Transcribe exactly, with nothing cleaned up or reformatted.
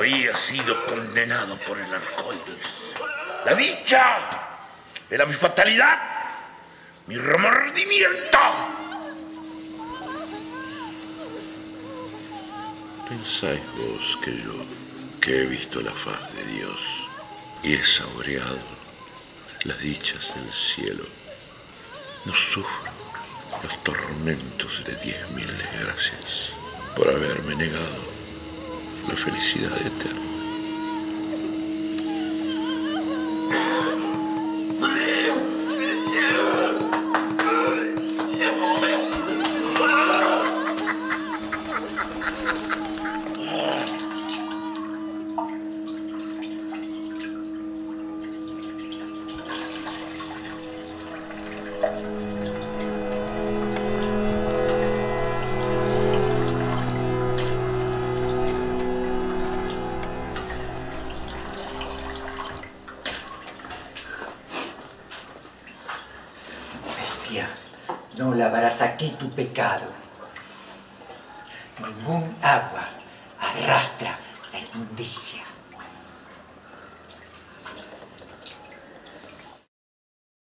había sido condenado por el arcoíris. La dicha era mi fatalidad, mi remordimiento. ¿Pensáis vos que yo, que he visto la faz de Dios y he saboreado las dichas del cielo, no sufro los tormentos de diez mil desgracias por haberme negado la felicidad eterna? No lavarás aquí tu pecado. Ningún agua arrastra la inmundicia.